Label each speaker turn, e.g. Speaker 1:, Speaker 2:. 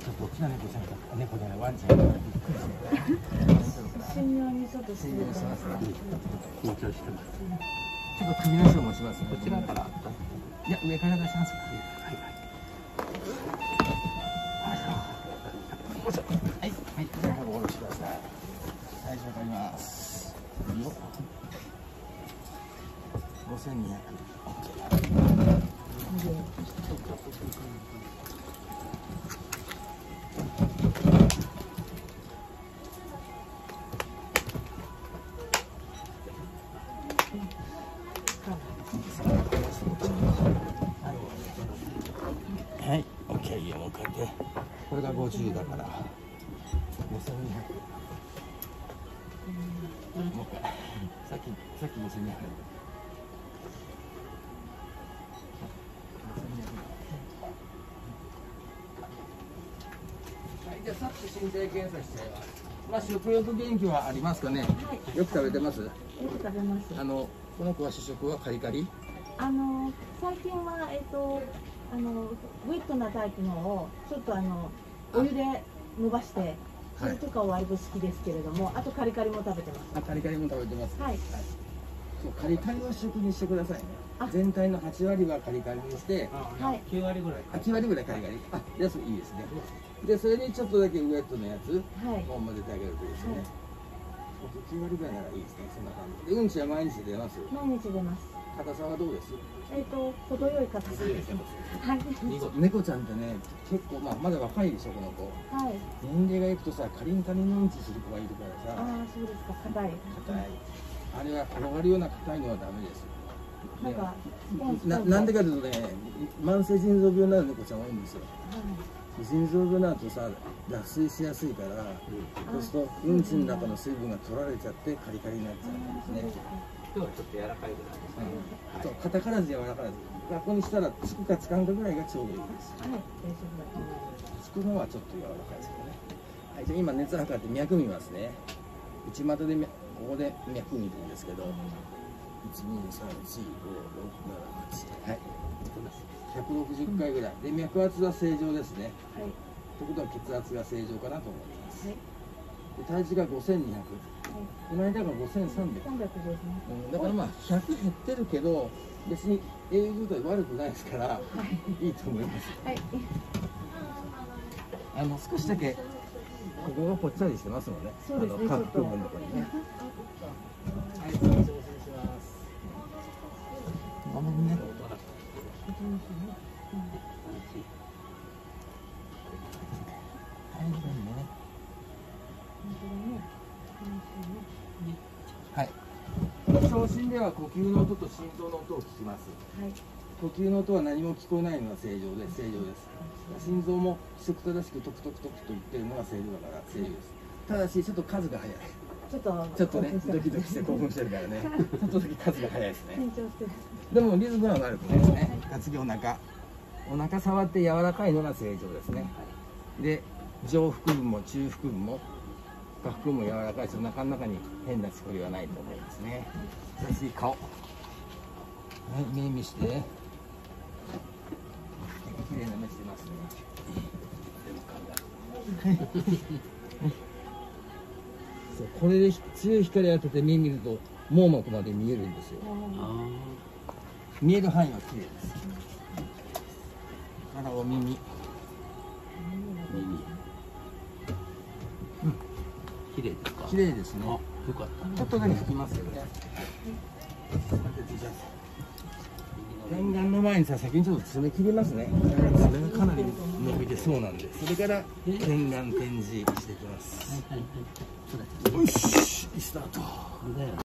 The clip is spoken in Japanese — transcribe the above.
Speaker 1: ょっと大きな猫ちゃんが、猫じゃないワンちゃんがびっくりして
Speaker 2: 神妙にちょっとしてる
Speaker 1: しますね。緊張してます。
Speaker 3: ちょっと首の人持ちますね。
Speaker 1: こちらから。
Speaker 3: いや、上から出します。
Speaker 1: はいはい。
Speaker 3: はい、はい、じゃあ、おろしてください。はい、わかります。よっ。5200。
Speaker 1: はい、オッケー、もう一回で。
Speaker 3: これが50だから。5200。もう一回。さっき5200。じゃあさっき身体検査しちゃいます。まあ食欲元気はありますかね。
Speaker 2: はい。
Speaker 3: よく食べてます。
Speaker 2: よく食べます。
Speaker 3: この子は主食はカリカリ。
Speaker 2: 最近はウィットなタイプのをちょっとお湯で伸ばしてそれとかは割と好きですけれども、あとカリカリも食べてます。
Speaker 3: あ、カリカリも食べてます。
Speaker 2: はい。
Speaker 3: そう、カリカリは主食にしてくださいね。全体の8割はカリカリにして、
Speaker 2: はい。
Speaker 1: 9割ぐらい。
Speaker 3: 8割ぐらいカリカリ。あ、じゃあそれいいですね。で、それにちょっとだけウエットのやつ、
Speaker 2: はい。
Speaker 3: もう混ぜてあげるといいですね。9割ぐらいならいいですね。そんな感じ。で、うんちは毎日出ます。
Speaker 2: 毎日出ます。
Speaker 3: 硬さはどうです？
Speaker 2: 程よい硬さです。はい。
Speaker 3: 猫ちゃんってね、結構まだ若いでしょこの子。
Speaker 2: はい。
Speaker 3: 年齢がいくとさ、カリンカリンのうんちする子がいるからさ。
Speaker 2: ああ、そうですか。硬い。
Speaker 3: 硬い。あれは転がるような硬いのはダメです。
Speaker 2: なんか
Speaker 3: なんでかというとね、慢性腎臓病になる猫ちゃん多いんですよ。腎臓病になるとさ、脱水しやすいから、そうするとうんちの中の水分が取られちゃってカリカリになっちゃうんですね。
Speaker 1: 今日はちょっと柔らかいぐらいですね。
Speaker 3: そう、硬からず柔らからず。ここにしたらつくかつかんかぐらいがちょうどいいです。
Speaker 2: はい。大丈夫だと思います。
Speaker 3: つくのはちょっと柔らかいですけどね。はい、じゃあ今熱測って脈見ますね。内股でここで脈見るんですけど、1、2、3、4、5、6、7、8。はい。160回ぐらい。で、脈圧は正常ですね。
Speaker 2: はい。
Speaker 3: ということは血圧が正常かなと思います。
Speaker 2: はい。
Speaker 3: で体重が5200。この間が5300。
Speaker 2: 300ですね。
Speaker 3: だからまあ100減ってるけど、別に栄養状態悪くないですから、いいと思います。
Speaker 2: はい。
Speaker 3: 少しだけここがぽっちゃりしてますので、
Speaker 2: そうですね。
Speaker 3: 下腹部のところにね。はい、調整します。ごめんね。はい。聴診では呼吸の音と心臓の音を聞きます。
Speaker 2: はい。
Speaker 3: 呼吸の音は何も聞こえないのは正常です。正常です。心臓も規則正しくトクトクトクと言ってるのが正常だから正常です。ただしちょっと数が早い。ちょっとね、ドキドキして興奮してるからね。ちょっとだけ数が早いですね。
Speaker 2: 緊張してる。
Speaker 3: でもリズムは悪くないですね。次お腹触って柔らかいのが正常ですね。で、上腹部も中腹部も下腹部も柔らかいし、お腹の中に変なつこりはないと思いますね。次顔。はい、目見して。綺麗な目してますね。そう、これで強い光当てて目見ると網膜まで見えるんですよ。見える範囲は綺麗です。からお耳。
Speaker 1: 綺麗ですか。
Speaker 3: 綺麗ですね。
Speaker 1: よかった。
Speaker 3: ちょっとだけ拭きますよね。点眼の前にさ、先にちょっと爪切りますね。爪がかなり伸びてそうなんで、それから点眼展示していきます。よし、スタート。